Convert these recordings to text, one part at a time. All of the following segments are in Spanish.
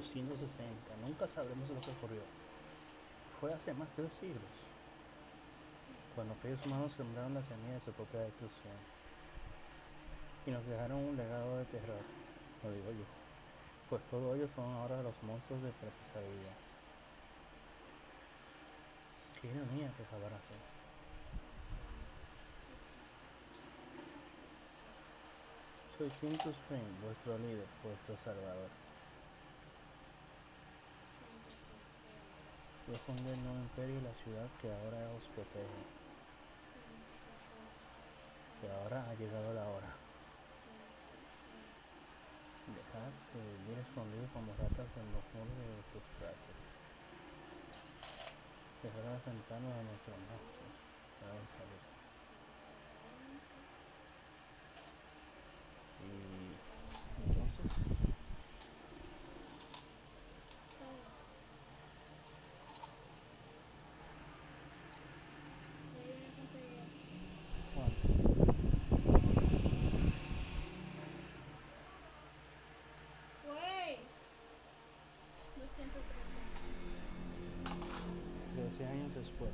1860. Nunca sabremos lo que ocurrió. Fue hace más de 2 siglos, cuando aquellos humanos sembraron la semilla de su propia destrucción y nos dejaron un legado de terror, lo digo yo, pues todos ellos son ahora los monstruos de pesadillas. Qué ironía que acabar así. Soy Quintus Spring, vuestro líder, vuestro salvador. Yo fundé el nuevo imperio y la ciudad que ahora os protege. Y ahora ha llegado la hora. Dejad de vivir escondidos como ratas en los muros de vuestros cráteres. Cerrar las ventanas de nuestros monstruos para salir. Y entonces, Juan, Güey, lo siento, 13 años después.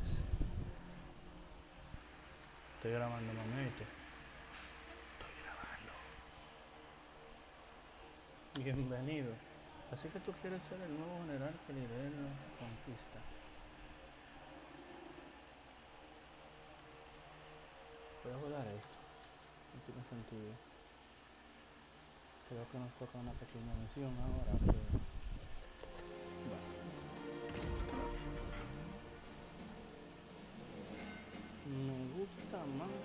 Estoy grabando, mami, ¿viste? Estoy grabando. Bienvenido. Así que tú quieres ser el nuevo general que lidera la conquista. Voy a volar esto. No tiene sentido. Creo que nos toca una pequeña misión ahora. Me gusta más.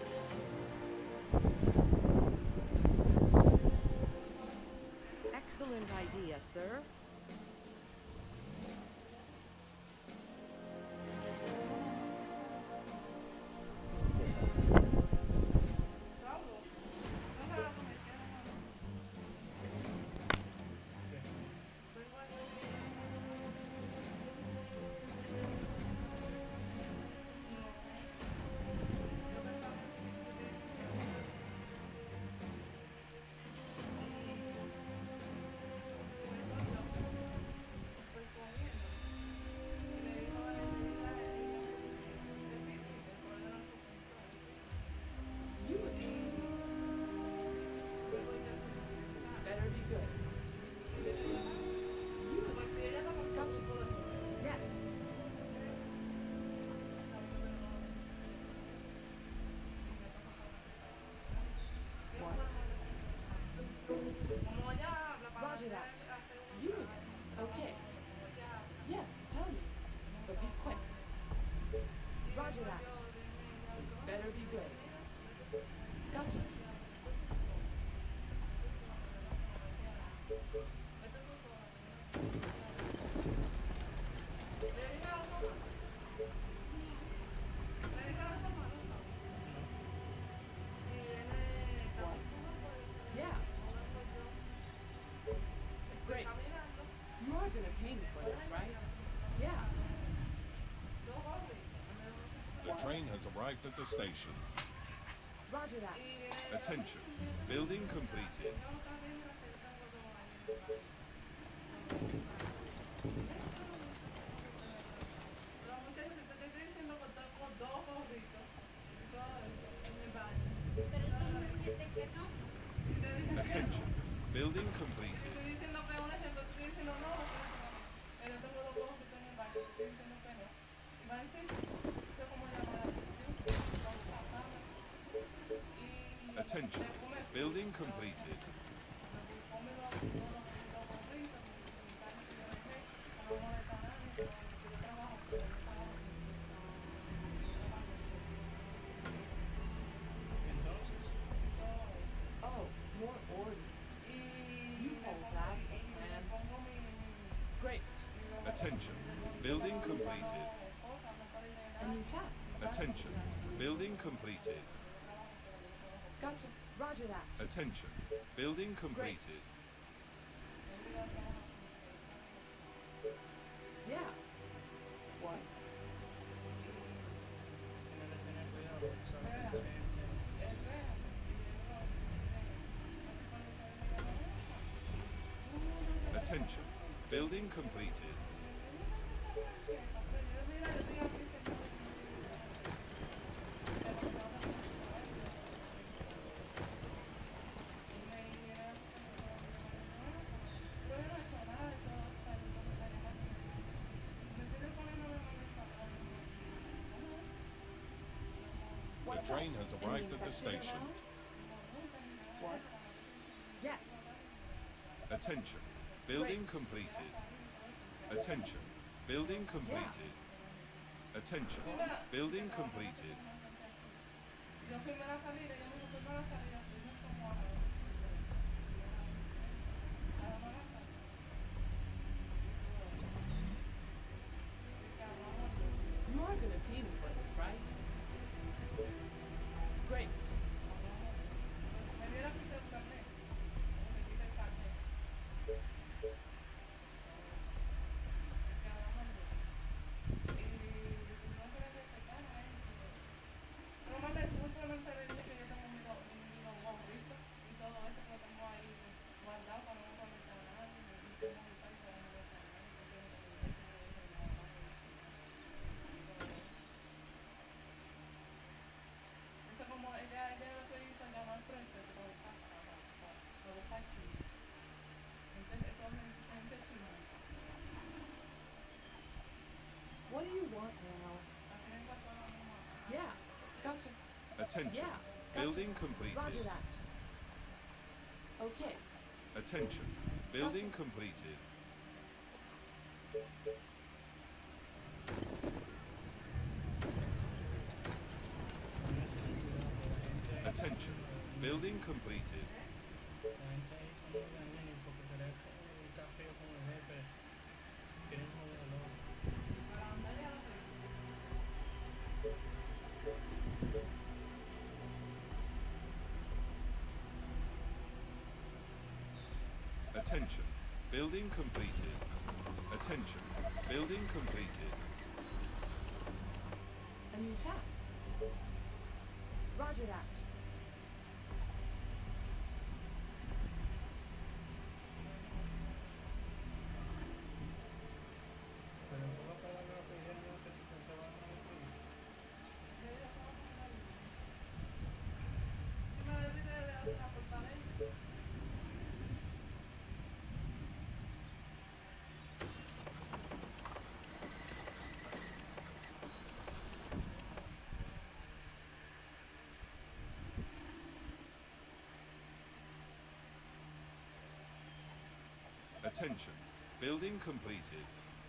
Excellent idea, sir. Roger that. You? Okay. Yes, tell me. But be quick. Roger that. This better be good. Gotcha. Yeah. Great. You are gonna pay me for this, right? Yeah. The train has arrived at the station. Roger that. Attention. Building completed. Attention. Building completed. Attention. Building completed. Entonces, Oh, more orders. You hold that, man. Great. Attention. Building completed. A new task. Attention. Building completed. Gotcha. Roger that. Attention. Building completed. Yeah. What? tienes que tener cuidado. Sabes que Attention. Building completed. The train has arrived at the station. What? Yes. Attention. Building completed. Attention. Building completed. Attention. Building completed. You are gonna pay me for this, right? Great. What do you want now? Yeah, gotcha. Attention. Yeah, gotcha. Building completed. Roger that. Okay. Attention. Building completed. Attention. Building completed. La gente ahí son muy dañinos porque se le está feo con el jefe. Quieren joder al otro. Attention. Building completed. Attention. Building completed. A new task. Roger that. Pero no va a pagar la oficina, no te va a dar el fin. Attention. Building completed.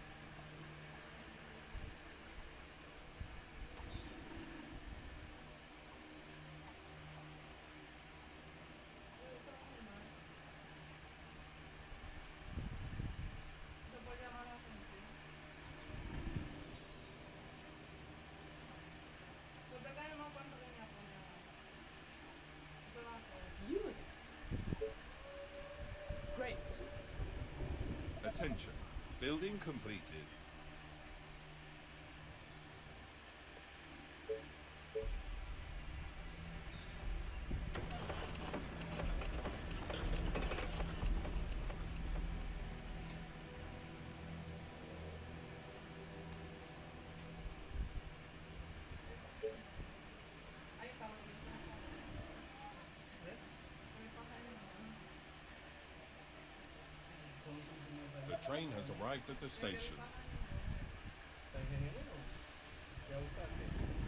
You again. Great. Attention. Building completed. The train has arrived at the station. ¿Está ingeniero? ¿Ya buscaste?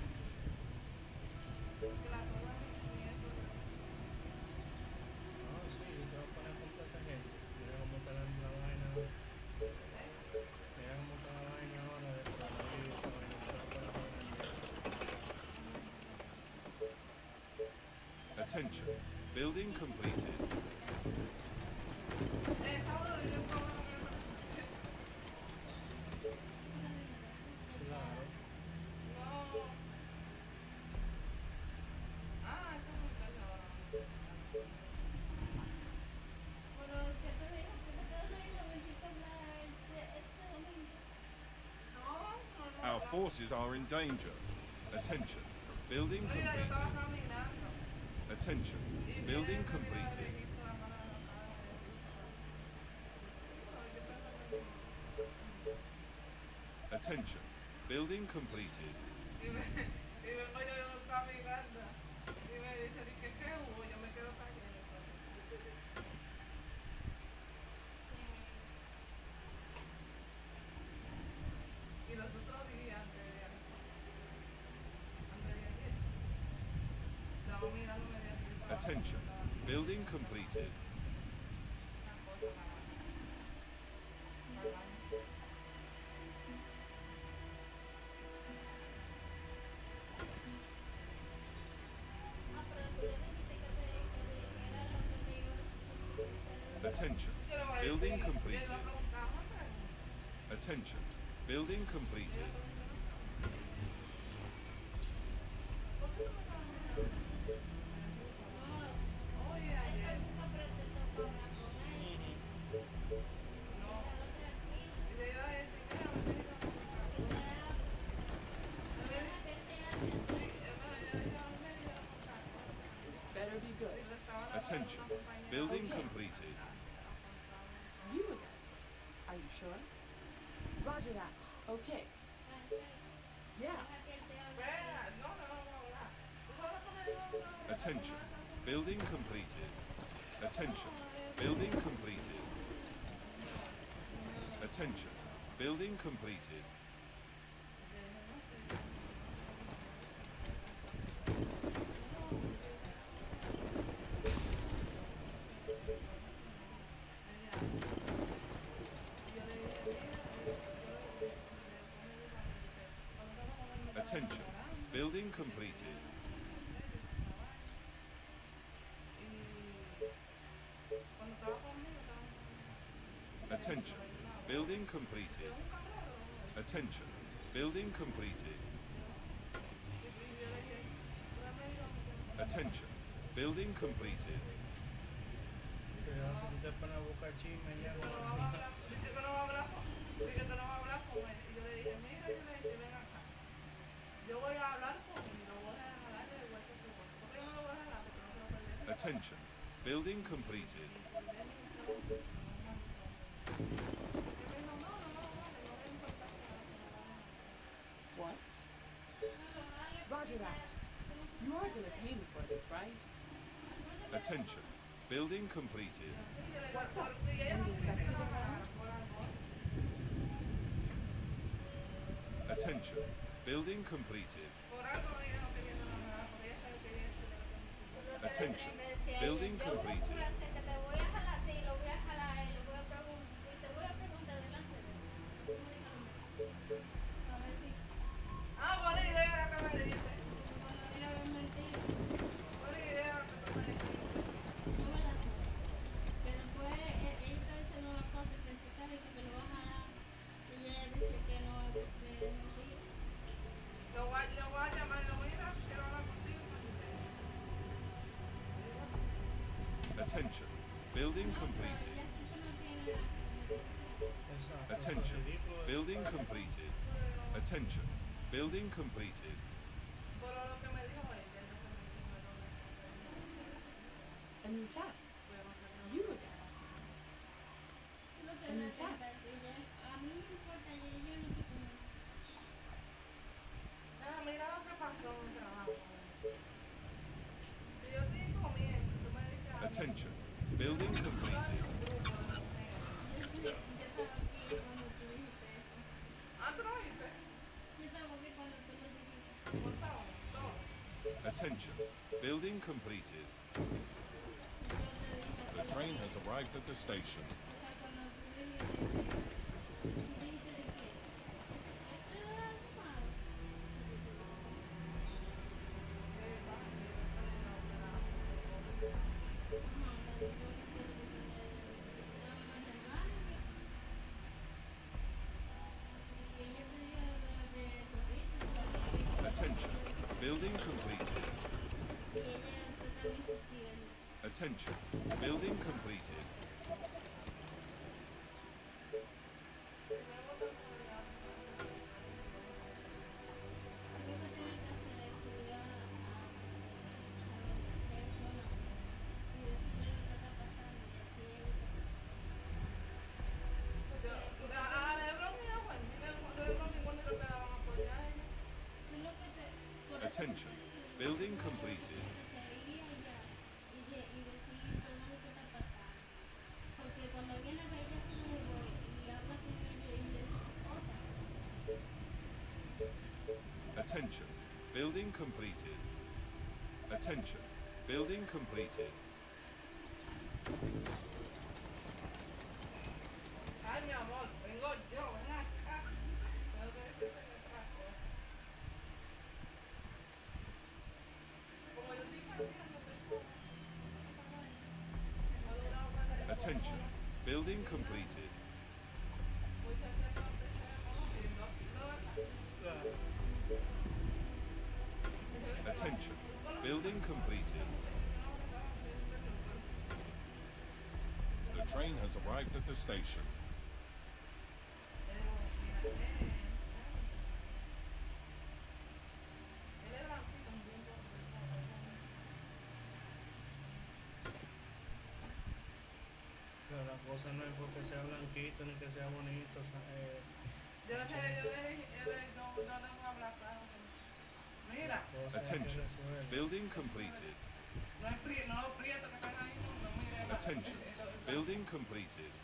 Ah, sí, yo te voy a poner con toda esa gente. Mira cómo está la vaina. Mira cómo está la vaina ahora de por ahí, esa vaina, te la voy a poner. Attention. Building completed. Claro. Our forces are in danger. Attention. Building completed. Attention. Building completed. Attention. Building completed. Y vengo yo caminando y me dice, ¿qué hubo? Yo me quedo callada. Y los otros días, antes de ayer, estaba mirándome de arriba abajo, Attention. Building completed. una cosa para Ah, pero tú le dijiste que era lo que te iba a decir. Attention. Building completed. Attention. Building completed. Oye, ayer, y le iba a decir, mira, me dijo, This better be good. Attention. Building completed. You again. Are you sure? Roger that. Okay. Yeah. Attention. Building completed. Attention. Building completed. Attention. Building completed. Attention. Building completed. Attention. Building completed. Attention. Building completed. Attention. Building completed. Cuidado que tú te pones a buscar chisme ya. Dice que no va a hablar con él. Y yo le dije, mira, yo le dije, ven acá. Yo voy a hablar con él y lo voy a jalar de vuelta a su cuerpo. ¿Por qué yo no lo voy a jalar? Porque no se lo perder. Attention. Building completed. What? Roger that. You are gonna pay me for this, right? Attention. Building completed. What's up? Any infected around? Attention. Building completed. Por algo ella no quería nada, porque ella sabe que ella se le va a Attention. Me decía Building ella, yo voy completed. a hacer que te voy a jalar a ti, lo voy a jalar a él, lo voy a preguntar, y te voy a preguntar delante de él. ¿Cómo dígame? A ver si Ah, buena idea la que me dice. van a ir a ver mentira. Buena idea la que tú me dijiste. No me la sé. Que después ella está diciendo una cosa y practica de que lo va a jalar. Y ella dice que no, que es mentira. Lo voy a llamar y le voy a ir a quiero hablar contigo. Attention. Building completed. Ella sí que no tiene nada. Attention. Building completed. Attention. Building completed. Por lo que me dijo ella, yo se me dijo, A new task. You again. Lo que En no el es chat. ella, a mí me importa, yo no sé cómo. mira lo que pasó en el trabajo. Si yo estoy comiendo, tú me dices, ah, Attention. Building completed. Yo estaba aquí cuando tú dijiste eso. ah, tú lo viste. Yo estaba aquí cuando tú lo dijiste. ¿Cómo estaba? Todo. Attention. Building completed. Yo te dije, The train has arrived at the station. o sea, cuando tú dijiste de que esto era malo. Attention. Building completed. Attention. Building completed. A Lebron y a Wendy, Lebron y Wendy Attention. Building completed. seguir allá y decir todo lo que está pasando. Porque cuando viene de ella su nuevo y habla con ellos y le dice cosas. Attention. Building completed. Attention. Building completed. Ay, mi amor, vengo yo, ven acá. Tengo que decirte que trajo. Como yo estoy chambeando, estoy sola. Me ha durado más de la Attention. Building completed. Voy chambeando antes de conociendo. ¿Lo vas a Claro. Attention. Building completed. The train has arrived at the station. Pero la cosa no es porque sea blanquito ni que sea bonito. Yo no sé, yo le dije, no tengo que hablar claro. Mira, Attention. Building completed. no es prieto, no los prietos que están ahí, no mire. Attention. Building completed.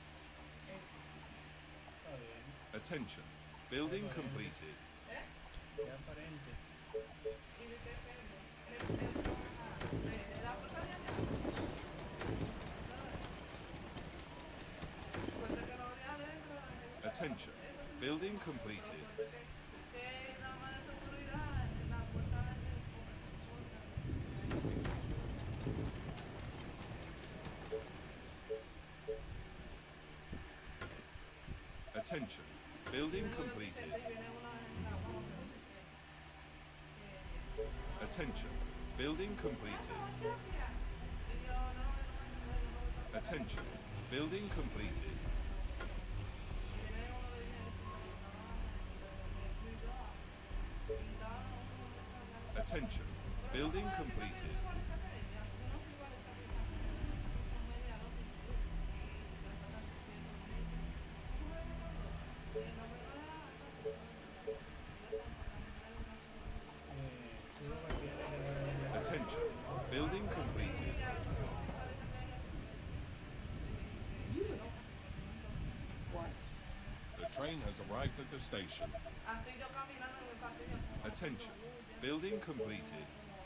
Está bien. Attention. Building completed. ¿Eh? Es aparente. Y de qué depende. De la cosa de allá. Pues de que lo de adentro. Attention. Building completed. Que nada más de seguridad, la puerta de Attention. Building completed. Attention. Building completed. Attention. Building completed. Attention. Building completed. Attention. Building completed. What? The train has arrived at the station. Así yo caminando en el pasillo. Attention. Building completed.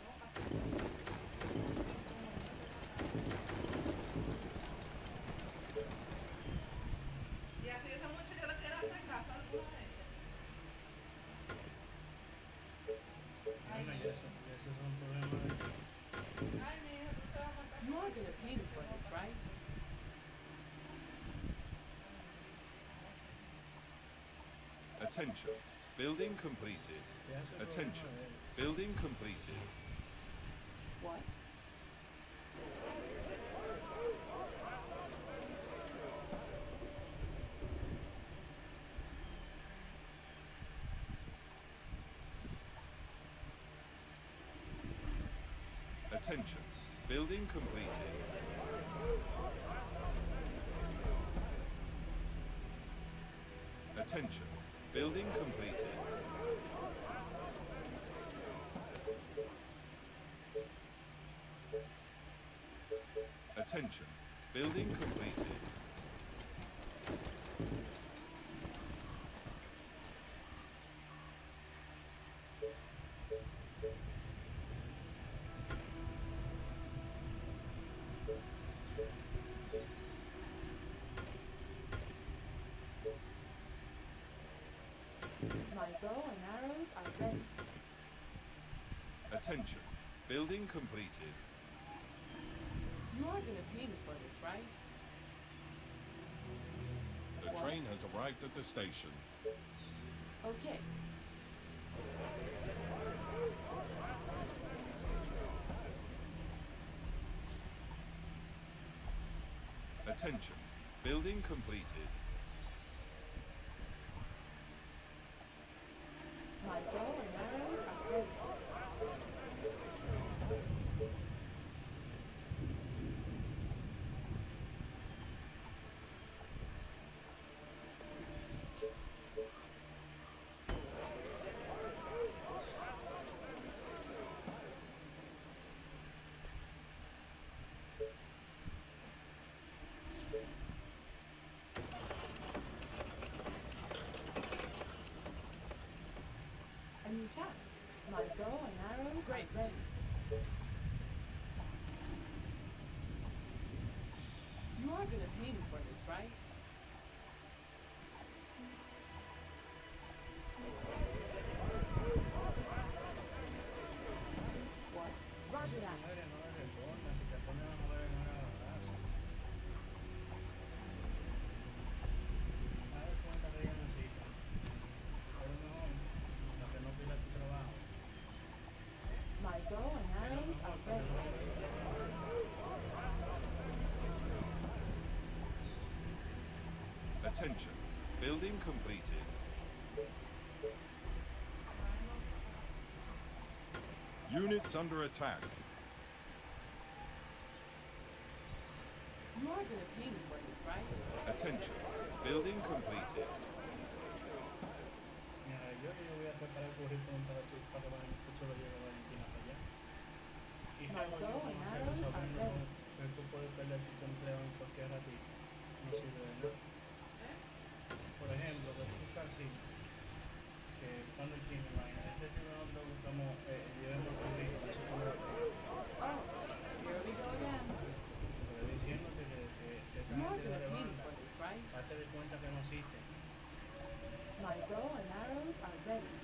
Y así esa muchacha yo le quiero hacer caso alguna vez. Ay, Bueno, y eso es un problema de... ay, mi hija, tú te vas a matar. You are gonna pay me for this, right? Attention. Building completed. Ya eso es problema Attention. de él. Building completed. What? Attention. Building completed. Attention. Building completed. Attention. Building completed. My bow and arrows are ready. Attention. Building completed. You are gonna pay me for this, right? The train has arrived at the station. Okay. Attention. Building completed. My bow and arrows are ready. Attention. Building completed. Units under attack. You are gonna pay me for this, right? Attention. Building completed. Mira, yo voy a preparar el currículum para que tú lo lleves a Valentina para allá. Y luego yo como hacerlo sabiendo que tú puedes perder tu empleo en cualquier ratito. No sirve de nada. Por ejemplo, que tú estás así, que cuando el tiene vaina, este si nosotros buscamos, llevemos currículum, eso fue lo que Oh, here we go again. estoy diciéndote que esa You are gente gonna la pay me levanta. for this, right? Date de cuenta que no existe. My bow and arrows are ready.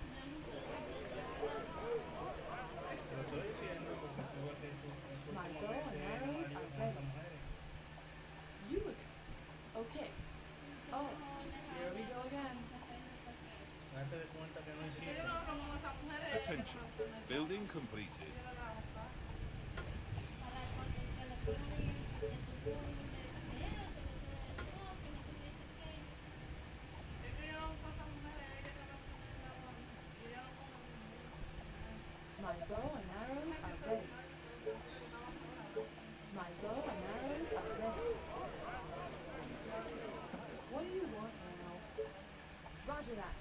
Te lo estoy diciendo porque tú ves que tú My últimamente bow and eres arrows marido are con ready. esas mujeres. You again. Okay. Oh, here we go again. Date de cuenta que no Yo existe. no como esas mujeres. Attention. Building completed. Es que yo no como esas mujeres, ellas que no comen la mano. Y ella no come My bow and arrows are ready. My bow and arrows are ready. What do you want now? Roger that.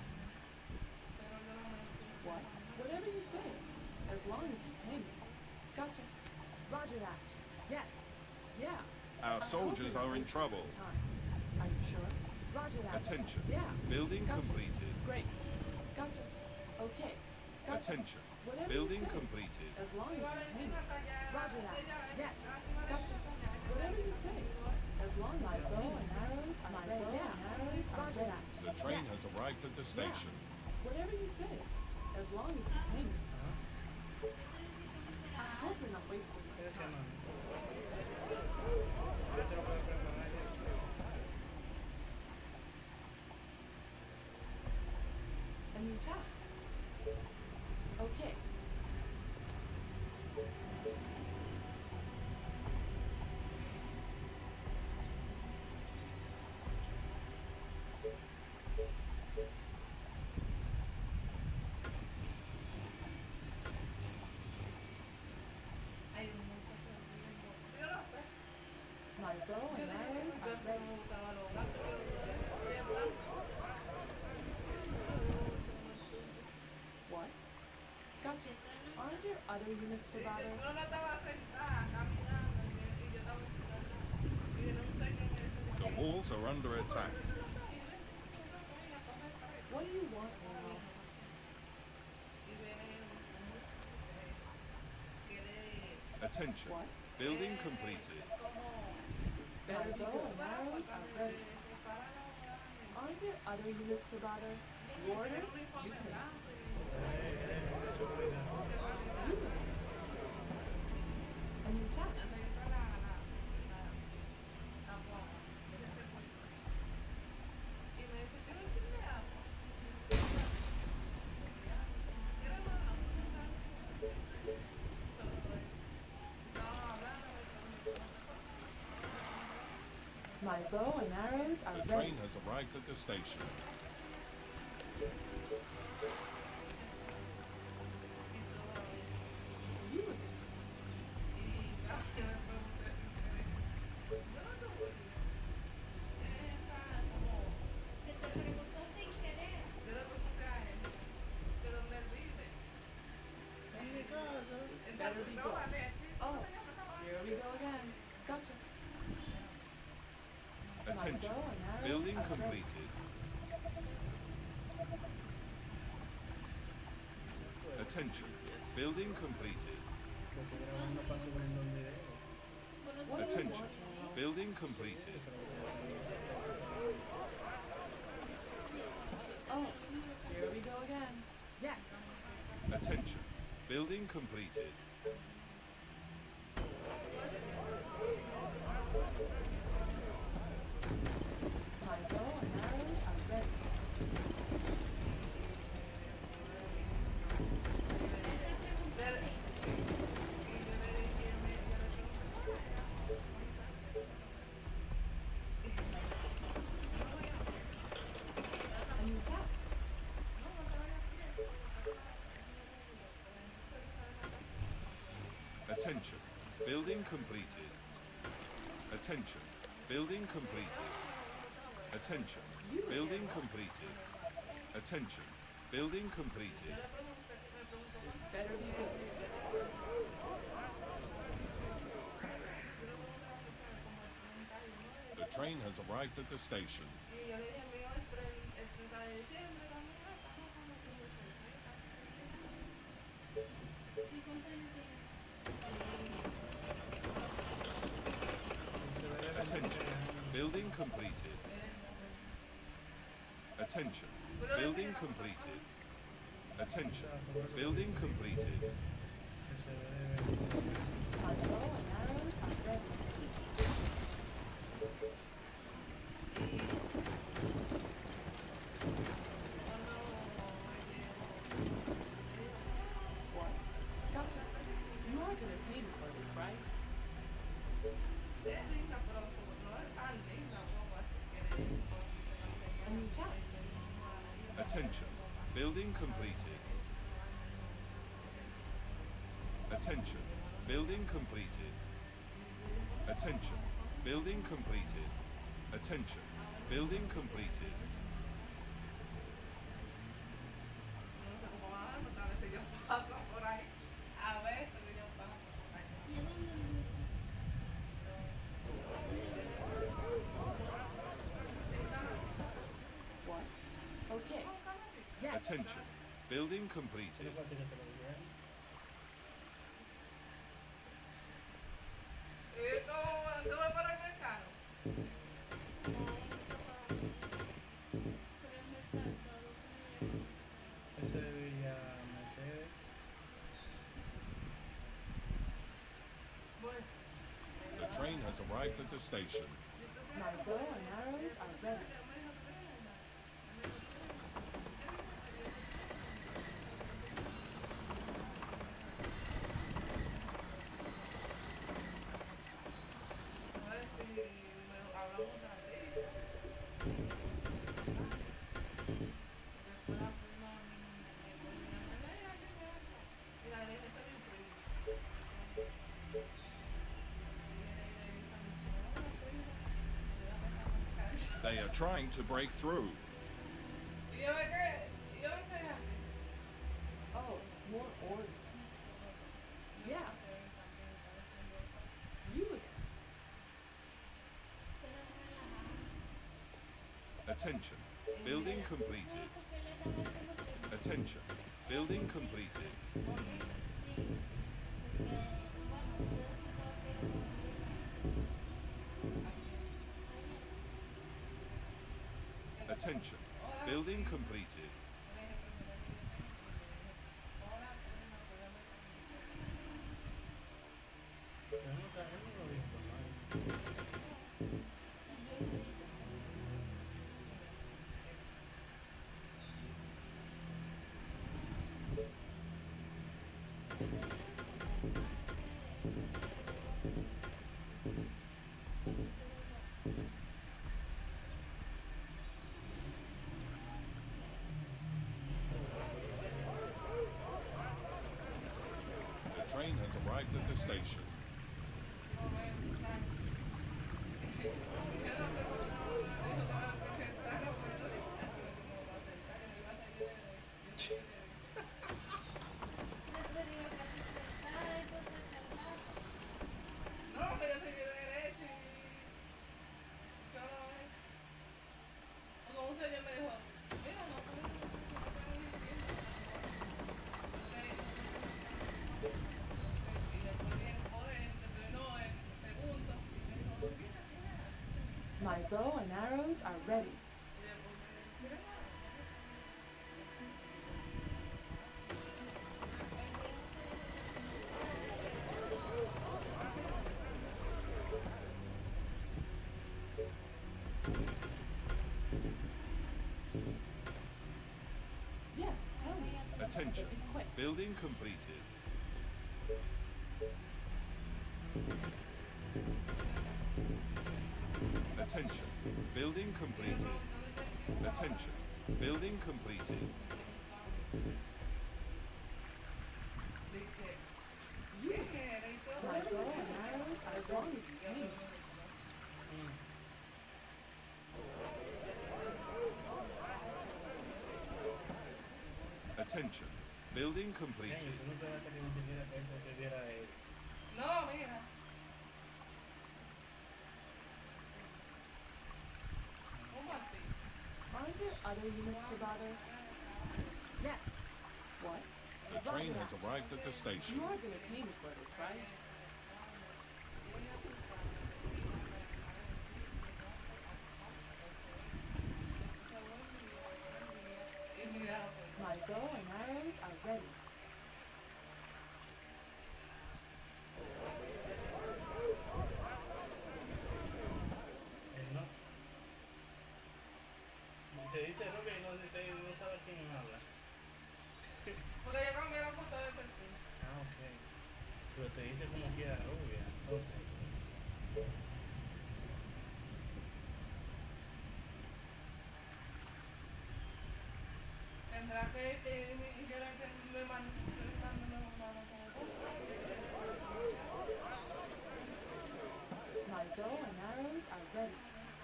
What? Whatever you say. As long as you pay me. Gotcha. Roger that. Yes. Yeah. Our soldiers are in trouble. Time. Are you sure? Roger that. Attention. Yeah. Building Gotcha. completed. Great. Gotcha. Okay. Gotcha. Attention. Whatever Building you say. completed. As long as you pay me. Roger that. Yes. Gotcha. Whatever you say. As long as my bow and arrows are ready. Roger that. The train Yes. has arrived at the station. Whatever you say. As long as you pay me. I hope you're not wasting my Espérate, time. mami. Yo te lo voy a preparar ya. A new task. Okay. Hay un muchacho viviendo. Yo no sé. My bow Yo and dije arrows que are me ready. gustaba los blancos, pero ella es blanco. What? Gotcha. Aren't there other units to bother? Yo no estaba sentada, caminando, y yo estaba sentada. Y yo no sé quién es ese. The walls are under attack. What do you want now? Y viene un muchacho que quiere Attention. What? Building completed. My bow and arrows are ready. Aren't there other units to bother? Warder, you can. A new task. Y me dice, ¿quiero un chin de agua? ¿Quieres más agua? Estábamos hablando My bow and arrows are The ready. train has arrived at the station. You again. y me pregunté, yo no te voy a decir. Como, Que te preguntó sin querer. yo le pregunté a él, de dónde él vive. En mi casa. This better be good. Oh, here we go again. Gotcha. Attention. Building completed. Attention. Building completed. Que estuviera uno para subir un video. What do you Attention. want now? Building completed. Oh, here we go again. Yes. Attention. Building completed. My bow and arrows are ready. Attention. Building completed. Attention. Building completed. Attention. Building completed. Attention. Building completed. This better be good. The train has arrived at the station. Y yo le dije, mío, el 30 de diciembre también. ¿Y cuántos años tiene? Attention. Building completed. Attention. Building completed. Attention. Building completed. My bow and arrows are ready. What? Gotcha. You are gonna pay me for this, right? Es linda, pero no es tan linda como así que A new task. Attention. Building completed. Attention. Building completed. Attention. Building completed. Attention. Building completed. no sé cómo van, porque a veces yo paso por ahí. A veces yo paso por ahí. ¿Y a dónde vive? What? Okay. Yes. Attention. Building completed. Yo creo que te lo dije. ¿Tú vas para el carro? Pero es mercado, Ese de Villa Mercedes. Pues, The train has arrived at the station. My bow and arrows are ready. a ver si hablamos de la ley. Después la prima y la ley está bien fría. They are trying to break through. Y yo me quedé, así. Oh, more orders. Yeah. You again. Attention. Building completed. Attention. Building completed. Attention. Building completed. Yo no lo vi informado. The train has arrived at the station. No, que yo seguí derecho y yo no veo. Como un señor me dijo, mira, no puedes y después viene joder, entonces no, el segundo, y me dijo, mira, mira. My bow and arrows are ready. Y después me dijo, mira, Yes, tell me. Attention. Be quick. Building completed. Attention. Building completed. Attention. Building completed. ¿quién era? Y tú strong is in pain. Attention. Building Ey, completed. tú no esperaste que ni siquiera que él te viera a él. No, mira. Un martillo. Aren't there other units to bother? Yes. What? The train has arrived at the station. You are gonna pay me for this, right? Y mira, My bow and arrows are ready. Él no. Y te dice, no, que no sabe quién habla. porque yo cambié la foto de perfil. Ah, ok. Pero te dice como quiera rubia, entonces. Tendrá que me mando como tú. My bow and arrows are ready.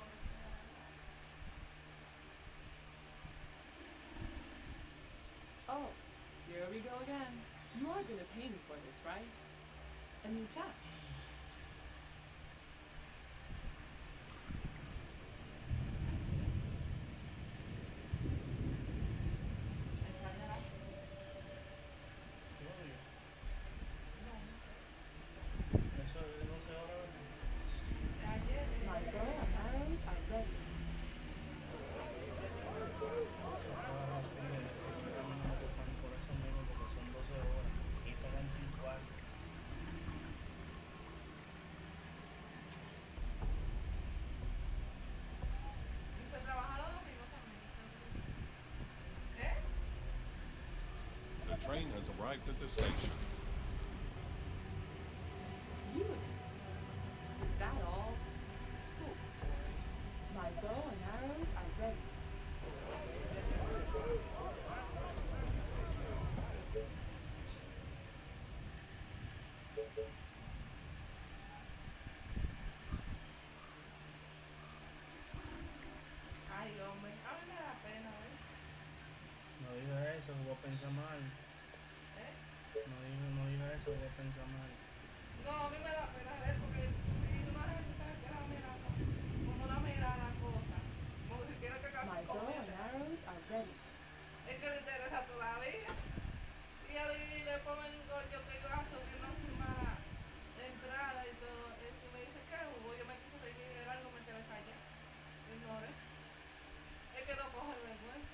Oh, here we go again. You are gonna pay me for this, right? A new task. Rubio. Eso de 12 horas, ¿verdad? Ayer, My bow and arrows are ready. Estaba así, caminando por eso mismo, porque son 12 horas. Y pagan 24. y se trabaja los domingos también. ¿Eh? The train has arrived at the station. You again. Is that all? So boring. My bow and arrows are ready. Ay, hombre, a mí me da pena, ¿eh? No diga eso, voy a pensar mal. ¿Eh? No diga eso, voy a pensar mal. No, a mí me da pena ver porque si una gente sabe que la mira como la mira la cosa, como si quiere que casi My bow and comience. arrows are ready. Es que le interesa todavía. Y le ponen yo que yo a subir una última entrada y todo eso. Me dice que hubo, yo me quise seguir algo, me quedé callada. Ignoré. Es que no coge vergüenza.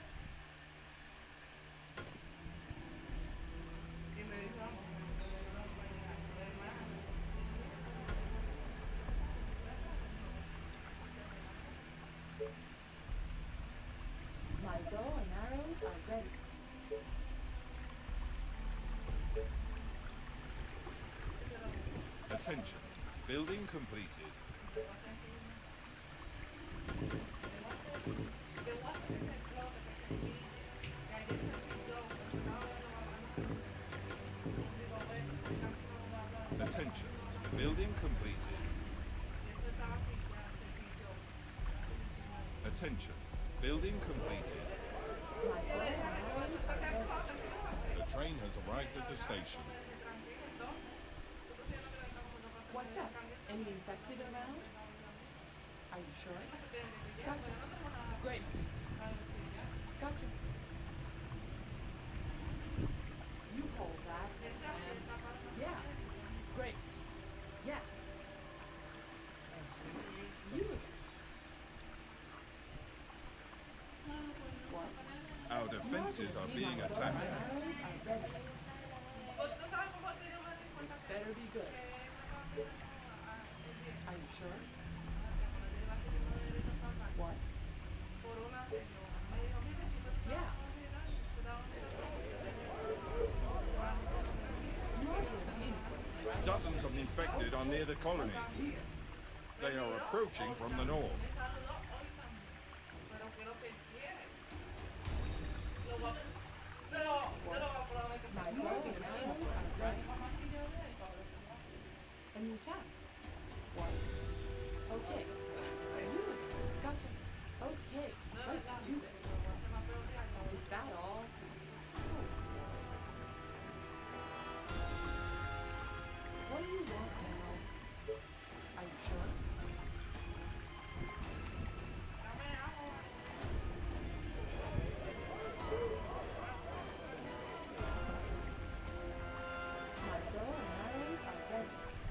Y me dijo, vamos, hermano. My bow and arrows are ready. Attention. Building completed. Attention. Building completed. Attention. Building completed. My bow and arrows are ready. The train has arrived at the station. What's up? Any infected around? Are you sure? Gotcha. Great. Gotcha. You hold that. Yeah. Great. Yes. You again. What? Our defenses are being My attacked. arrows are ready. This better be good. Are you sure? What? Yeah. You are gonna pay me for this, right? Dozens of infected are near the colony. They are approaching from the north. My bow and arrows are ready. A new task. What? Okay. Gotcha. Okay, let's do this. Is that all? So. What do you want now? Are you sure? My bow and arrows are ready.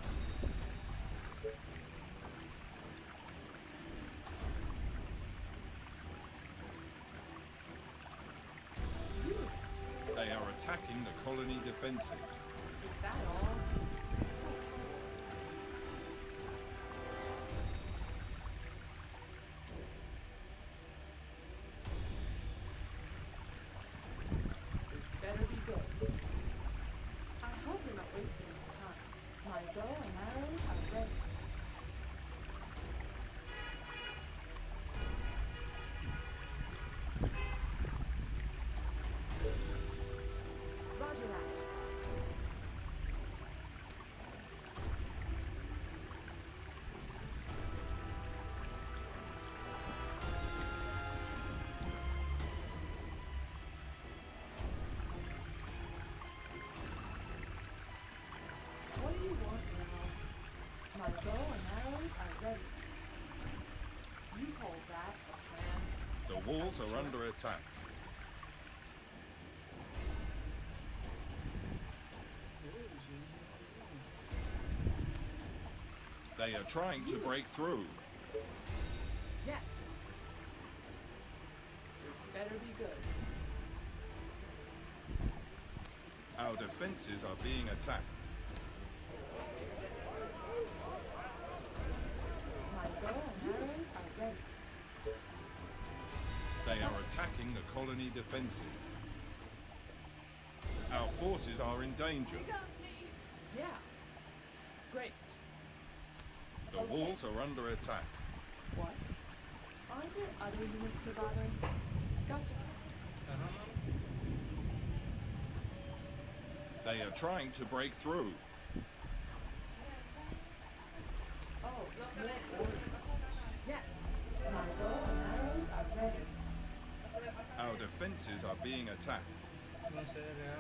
They are attacking the colony defenses. Is that all? So. This better be good. I hope you're not wasting any time. My bow and arrows are ready. Roger that. What do you want now? My bow and arrows are ready. You call that a plan? The walls are under attack. They are trying to break through. Yes. This better be good. Our defenses are being attacked. My bow and arrows are ready. They are attacking the colony defenses. Our forces are in danger. Yeah. Great. The walls are under attack. What? Aren't there other units to bother? Gotcha. They are trying to break through. Oh, more orders. Yes. My bow and arrows are ready. Our defenses are being attacked. No sé,